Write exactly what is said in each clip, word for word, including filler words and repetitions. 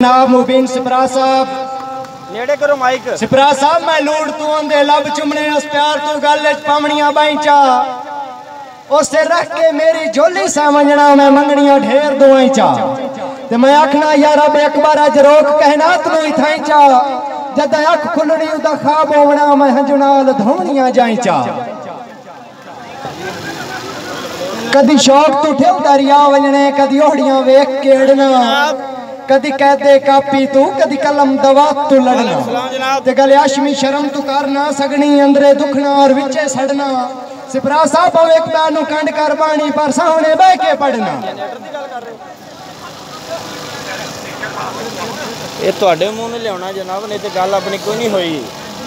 जनाब मुबीन सिपरा साहब नेड़े करो माइक। सिपरा साहब मैं लूट तू आंदे लब चुमने उस प्यार तू गल च पावणियां बाईचा उसे रख के मेरी झोली समझना मैं मंगनियां ढेर दुआई चा ते मैं आखना यार अब एक बार अज रोक कहना तू इथाई चा जद अख खुलनी उदा खाब होवना मैं हंजुनाल धोवणियां जाई चा कदी शौक तू ठेव दरिया वजने कदी ओहड़ियां वेख केड़ना कदी कहते कापी तू कदी कलम दवा तू लड़ना ते गले आशमी शर्म तू कर ना सगनी अंदरे दुखना और विचे सड़ना सिपरा साहब एक बार नु कंड कर बाणी पर सामने बह के पढ़ना ये तुहाडे मुंह ने लियाना जनाब नहीं ते गल अपनी कोई नहीं होई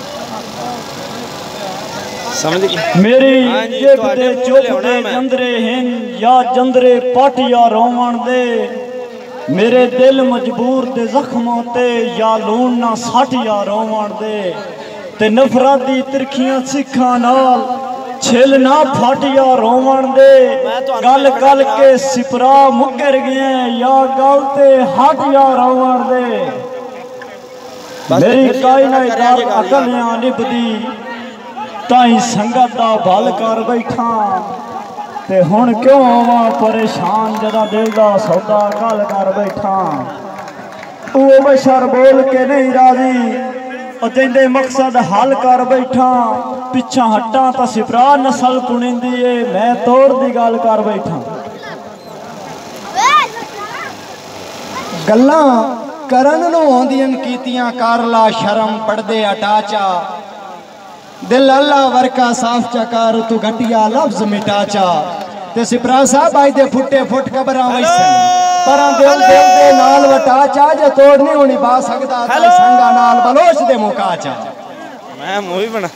समझ मेरी जेब दे चुपदे जंदरे हैं या जंदरे पाटिया रोवण दे मेरे दिल मजबूर दे जख्मों ते या लून ना साटिया रोवण दे ते नफरत दी तिरखियां सिखां नाल छिल ना फाटिया रोवण दे गल गल के सिपरा मुकर गए या गल ते हाटिया रोवण दे मेरी कायनात दार अकलियां निभदी ताई संगत दा भल कर बैठा ते हुण क्यों आवां परेशान जदा दिल दा सौदा गल कर बैठा वो बशर बोल के नहीं राजी जिंदे मकसद हल कर बैठा पिछा हटा तो सिपरा नस्ल पुणींदी है मैं तोड़ दी गल कर बैठा गल्लां करन नूं आउंदियां कीतियां कर ला शर्म पड़दे अटाचा दिल अल्लाह वर्का साफ चकार तू घटिया लफ्ज मिटाचा ते सिपरा साहब आई दे फुटे फुट कबरा वैसन पर दिल दिल दे नाल वटाचा जे तोड़ नहीं होनी बा सकदा ते संगा नाल बलोच दे मुकाचा मैं मूवी बना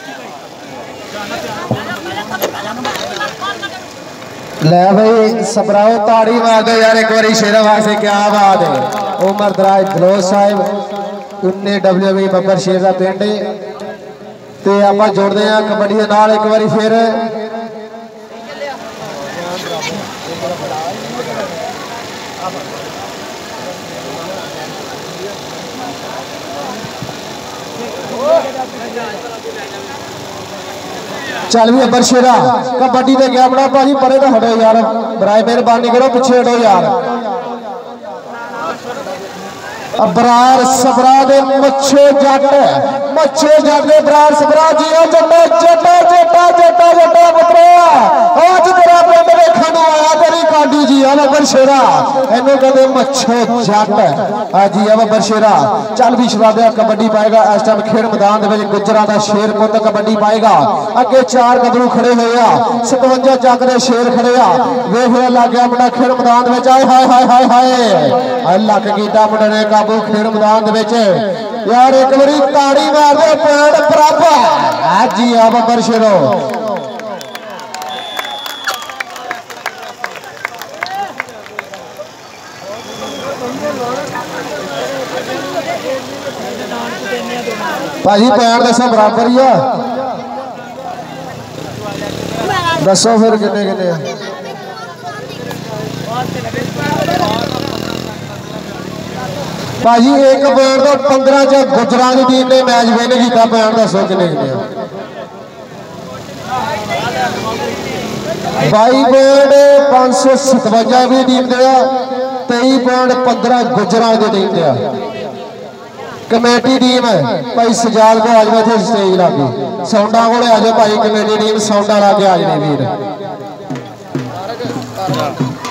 ले भाई सबराओ ताड़ी मार दो यार एक बारी शेरा वास्ते क्या बात है उमर दराज धलोच साहब उन्ने डब्ल्यू बी बब्बर शेर दा पिंड ते आपां जोड़दे आ कबड्डी दे नाल एक बारी फिर चल भी अबर शेरा कबड्डी ते गया बड़ा भाजी परे तो हटो यार बराए मेहरबानी करो पीछे हटो यार अबरार सबरा दे मच्छो जट मच्छो जट दे बरार सबरा जी जटा जटा जटा जटा जटा पुत्रा आज तेरा पिंड वेखण नूं आया तेरी काडी जी आ अबर शेरा इन्हू कहते मच्छो जट आज जी अबर शेरा चल भी शराबिया कबड्डी पाएगा इस टाइम खेड मैदान दे विच गुजरां दा शेर पुत कबड्डी पाएगा अगे चार गबरू खड़े होए आ सतवंजा जग दे शेर खड़े आ वेख लग गया मुंडा खेड मैदान दे विच आए हाय हाय हाय हाय लक कीता मुंडे ने काबू खेड मैदान दे विच यार एक बारी ताड़ी मार दे पैड़ बराबर आज जी आ अबर शेरो भाजी पैर दसो बराबर ही आ दसो फिर किन्ने किन्ने भाजी एक पॉइंट तो पंद्रह च गुजरात की टीम ने मैच विन किया पॉइंट दसो किन्ने किन्ने बाई पॉइंट पांच सौ सतवंजा की टीम दिया तेई पॉइंट पंद्रह गुजरात की टीम दिया कमेटी टीम है भाई सजाल को आज थे स्टेज लागे सौंडा को आ जाओ भाई कमेटी टीम सौंडा लागे आज ने वीर